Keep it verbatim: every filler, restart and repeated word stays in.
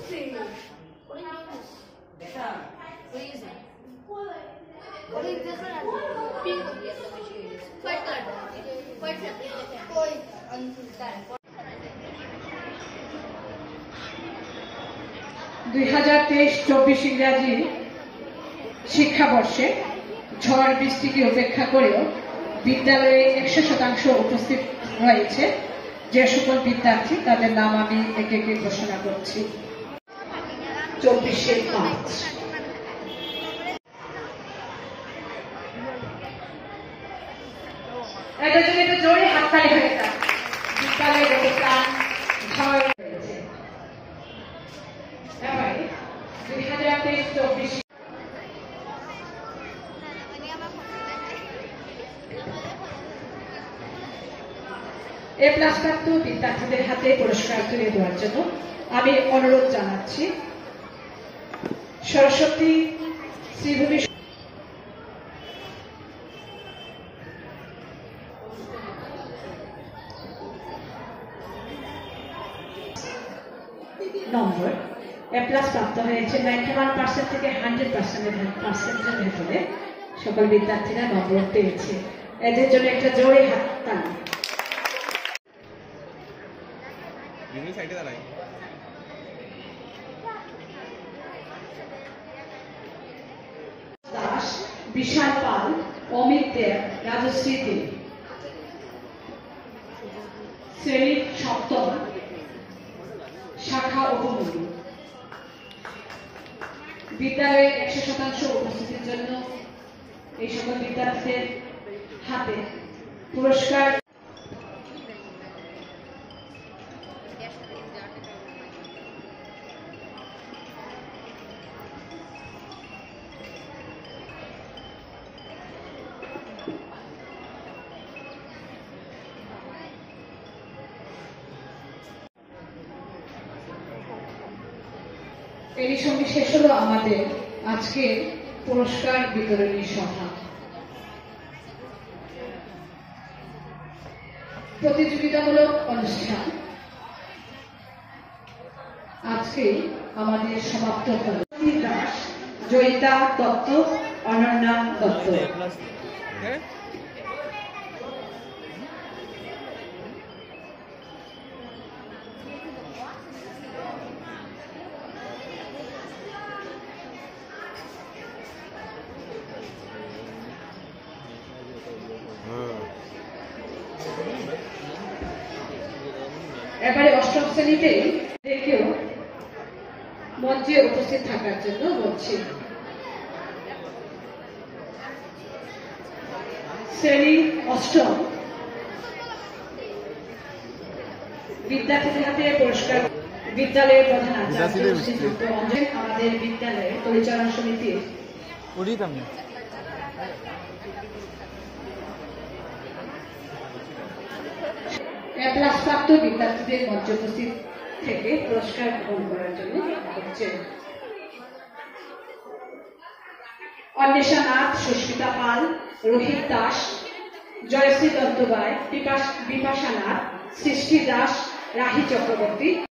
Please. What is this? Beta. Please. What is this? Pink. White color. White color. Koi answer. দুই হাজার তেইশ চব্বিশ ইংরাজি শিক্ষাবর্ষে ঝড় বৃষ্টিকে উপেক্ষা করেও বিদ্যালয়ে একশো শতাংশ উপস্থিত রয়েছে যে সকল বিদ্যার্থী তাদের নাম আমি একে একে ঘোষণা করছি। চব্বিশে মার্চ এটার জন্য একটা জোরে হাততালি হয়ে যায়। বিদ্যালয়ে যত প্রাণ ঝড় রয়েছে। এবারে দুই হাজার তেইশ চব্বিশ এ প্লাস প্রাপ্ত বিদ্যার্থীদের হাতে পুরস্কার তুলে দেওয়ার জন্য আমি অনুরোধ জানাচ্ছি সরস্বতী শ্রীভূমি নম্বর এ প্লাস প্রাপ্ত হয়েছে নাইনটি ওয়ান পার্সেন্ট থেকে হান্ড্রেড পার্সেন্টের পার্সেন্টের ভেতরে সকল বিদ্যার্থীরা নম্বর পেয়েছে। এদের জন্য একটা জোরে হাততালি। দাস, বিশাল পাল, অমিত দেব, রাজশ্রী দেব, শ্রেণী সপ্তম, শাখা উপমন্ডল। বিদ্যালয়ে একশো শতাংশ উপস্থিতির জন্য এই সকল বিদ্যার্থীদের হাতে পুরস্কার। এরই সঙ্গে শেষ হলো আমাদের আজকে পুরস্কার বিতরণী সভা। প্রতিযোগিতামূলক অনুষ্ঠান আজকে আমাদের সমাপ্ত হল। দাস, জয়িতা দত্ত, অনন্যা দত্ত। এবারে অষ্টম শ্রেণীতে দেখেও মঞ্চে উপস্থিত থাকার জন্য বলছি। শ্রেণী অষ্টম বিদ্যার্থীদের হাতে পুরস্কার বিদ্যালয়ের প্রধান আচার্য শ্রীযুক্ত অঞ্জন আমাদের বিদ্যালয়ের পরিচালনা সমিতির প্লাস প্রাপ্ত বিদ্যার্থীদের মঞ্চে উপস্থিত থেকে পুরস্কার গ্রহণ করার জন্য করছেন অন্বেষা নাথ, সুস্মিতা পাল, রোহিত দাস, জয়শ্রী দত্তবায়, বিপাশা নাথ, সৃষ্টি দাস, রাহি চক্রবর্তী।